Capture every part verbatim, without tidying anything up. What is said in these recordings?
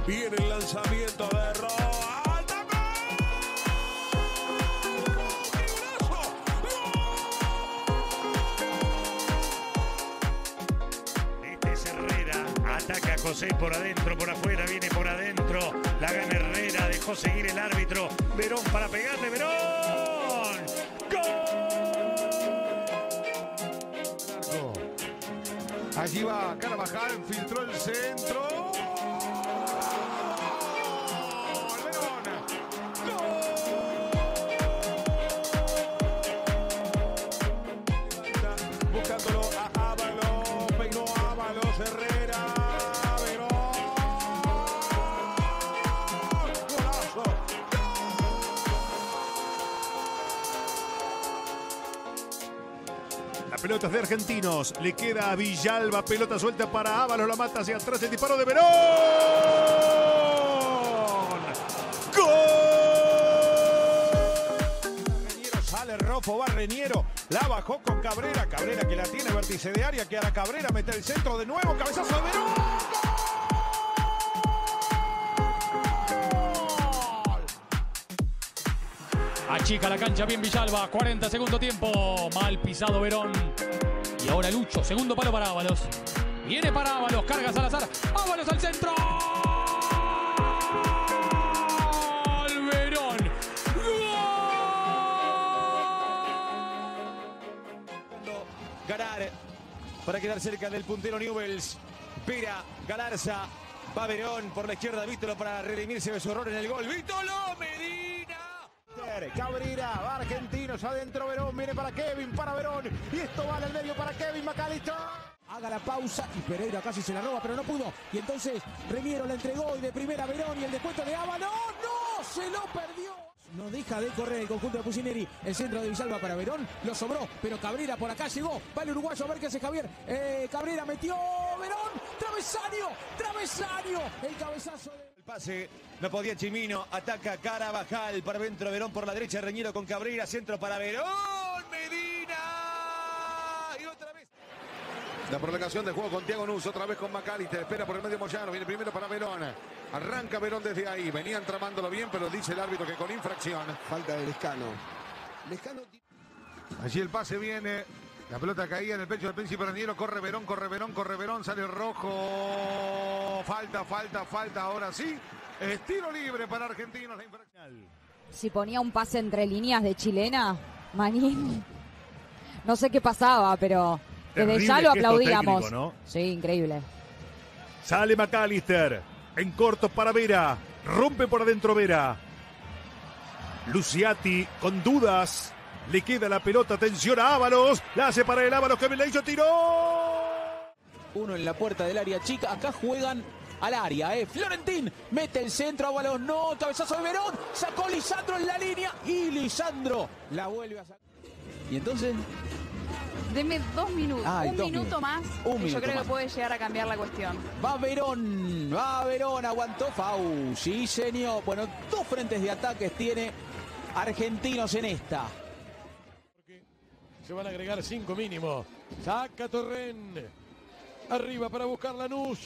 Viene el lanzamiento de Roa. Este es Herrera. Ataca a José por adentro, por afuera, viene por adentro. La gana Herrera, dejó seguir el árbitro. Verón para pegarle, Verón. ¡Gol! Allí va Carvajal, filtró el centro. Verón. ¡Gol! Buscándolo a Ábalos, peinó Ábalos, Herrera, Verón. ¡Golazo! La pelota es de Argentinos, le queda a Villalba, pelota suelta para Ábalos, la mata hacia atrás, el disparo de Verón. ¡Gol! Reniero sale, Rofo, va Reniero, la bajó con Cabrera, Cabrera que la tiene, vértice de área, que a la Cabrera mete el centro de nuevo, cabezazo de Verón. Achica la cancha bien Villalba, cuarenta segundo tiempo, mal pisado Verón. Y ahora Lucho, segundo palo para Ábalos. Viene para Ábalos, carga Salazar, Ábalos al centro. ¡Gol! Verón. ¡Gol! Ganar para quedar cerca del puntero Newell's. Pira, Galarza, va Verón por la izquierda, Vítolo para redimirse de su error en el gol. ¡Vítolo! Medina. Cabrera, va Argentinos, adentro Verón, viene para Kevin, para Verón, y esto va al medio para Kevin McAllister. Haga la pausa y Pereira casi se la roba, pero no pudo. Y entonces Reniero la entregó y de primera Verón y el descuento de Ábalos. ¡No! ¡No! ¡Se lo perdió! No deja de correr el conjunto de Pusineri. El centro de Villalba para Verón, lo sobró, pero Cabrera por acá llegó. Va el uruguayo a ver qué hace Javier. Eh, Cabrera metió Verón, travesaño, travesaño. El cabezazo de... Pase, no podía Chimino, ataca Carvajal, para dentro Verón por la derecha, Reñero con Cabrera, centro para Verón, Medina, y otra vez. La prolongación de juego con Thiago Nunes, otra vez con McAllister, espera por el medio Moyano, viene primero para Verón, arranca Verón desde ahí, venían tramándolo bien, pero dice el árbitro que con infracción. Falta de Lescano. Lescano... Allí el pase viene, la pelota caía en el pecho del Príncipe Reñero, corre Verón, corre Verón, corre Verón, sale rojo, falta, falta, falta, ahora sí, es tiro libre para Argentinos, la infracción. Si ponía un pase entre líneas de chilena, Manín, no sé qué pasaba, pero desde Terrible ya lo gesto aplaudíamos. técnico, ¿no? Sí, increíble. Sale McAllister, en corto para Vera, rompe por adentro Vera. Luciati con dudas. Le queda la pelota, atención a Ábalos, la hace para el Ábalos, que me la hizo, tiró. Uno en la puerta del área chica, acá juegan al área, eh. Florentín mete el centro, Ábalos no, cabezazo de Verón, sacó Lisandro en la línea y Lisandro la vuelve a sacar. Y entonces... Deme dos minutos, Ay, un dos minuto minutos. más, Un que minuto yo creo más. que puede llegar a cambiar la cuestión. Va Verón, va Verón, aguantó Fau, sí señor. Bueno, dos frentes de ataques tiene Argentinos en esta. Se van a agregar cinco mínimo. Saca Torren. Arriba para buscar Lanús.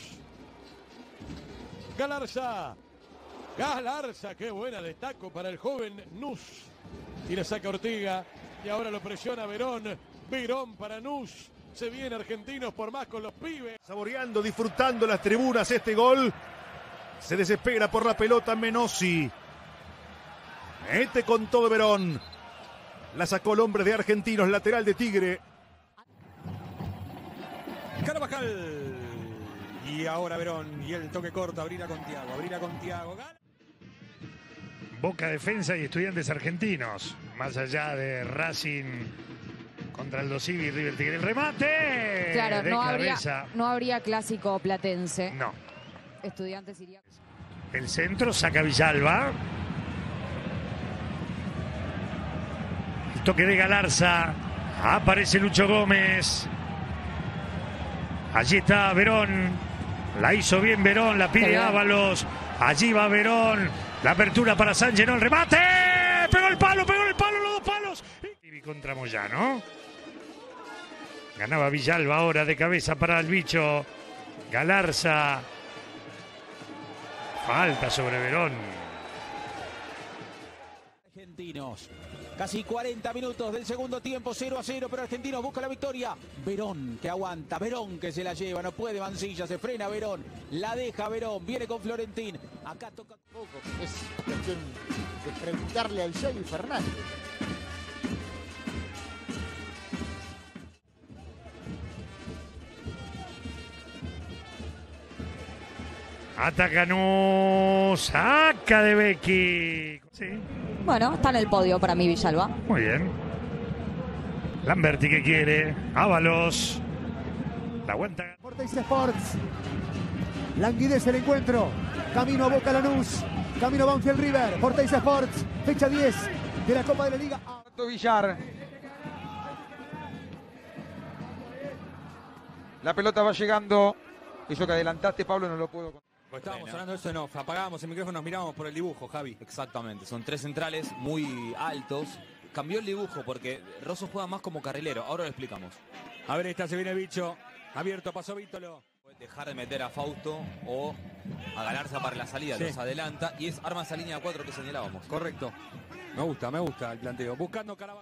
Galarza. Galarza, qué buena destaco para el joven Nus. Y le saca Ortiga. Y ahora lo presiona Verón. Verón para Nus. Se viene Argentinos por más con los pibes. Saboreando, disfrutando las tribunas este gol. Se desespera por la pelota Menossi. Mete con todo Verón. La sacó el hombre de Argentinos, lateral de Tigre. Carvajal. Y ahora Verón. Y el toque corto. Abrirá con Thiago. Abrirá con Thiago. Boca Defensa y Estudiantes Argentinos. Más allá de Racing contra el Dosivi y River Tigre. ¡El remate! Claro, de no habría, cabeza. no habría clásico platense. No. Estudiantes iría... El centro saca Villalba. El toque de Galarza. Aparece Lucho Gómez. Allí está Verón. La hizo bien Verón. La pide Ábalos. Allí va Verón. La apertura para Sánchez. No, el remate. Pegó el palo, pegó el palo, los dos palos. Y contra Moyano. Ganaba Villalba ahora de cabeza para el bicho. Galarza. Falta sobre Verón. Argentinos. Casi cuarenta minutos del segundo tiempo, cero a cero, pero Argentinos busca la victoria. Verón que aguanta, Verón que se la lleva, no puede Mancilla, se frena Verón, la deja Verón, viene con Florentín. Acá toca poco. Es cuestión de preguntarle al Xavi Fernández. Ataca Nus, saca de Becky. Sí. Bueno, está en el podio para mí Villalba. Muy bien. Lamberti que quiere. Ábalos. La aguanta. Fortaleza Sports. Languidece el encuentro. Camino a Boca Lanús. Camino a Banfield River. Fortaleza Sports. Fecha diez de la Copa de la Liga. Villar. La pelota va llegando. Eso que adelantaste, Pablo, no lo puedo. Estábamos hablando de eso en off, apagábamos el micrófono, nos mirábamos por el dibujo, Javi. Exactamente, son tres centrales muy altos. Cambió el dibujo porque Rosso juega más como carrilero, ahora lo explicamos. A ver, esta se viene el bicho, abierto, pasó Vítolo. Dejar de meter a Fausto o a ganarse para la salida, sí. Los adelanta y es arma esa línea cuatro que señalábamos. Correcto, me gusta, me gusta el planteo. Buscando Carabajal.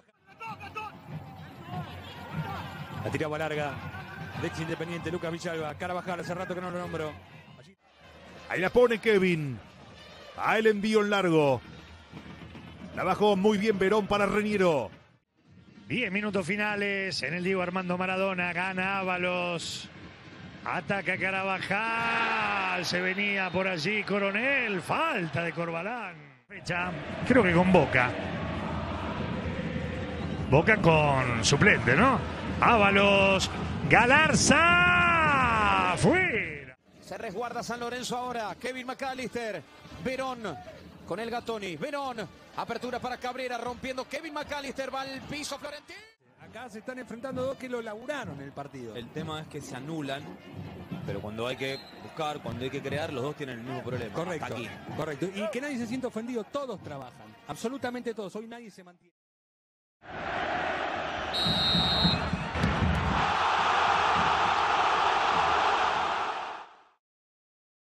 La tiraba larga, de ex Independiente, Lucas Villalba. Carabajal, hace rato que no lo nombro. Ahí la pone Kevin. A el envío en largo. La bajó muy bien Verón para Reñero. Diez minutos finales en el Diego Armando Maradona. Gana Ábalos. Ataca Carabajal. Se venía por allí Coronel. Falta de Corbalán. Fecha, creo que con Boca. Boca con suplente, ¿no? Ábalos. Galarza. Fue. Se resguarda San Lorenzo ahora. Kevin McAllister. Verón con el Gatoni. Verón. Apertura para Cabrera. Rompiendo. Kevin McAllister va al piso. Florentín. Acá se están enfrentando dos que lo laburaron en el partido. El tema es que se anulan. Pero cuando hay que buscar, cuando hay que crear, los dos tienen el mismo problema. Correcto. Hasta aquí. Correcto. Y que nadie se sienta ofendido. Todos trabajan. Absolutamente todos. Hoy nadie se mantiene.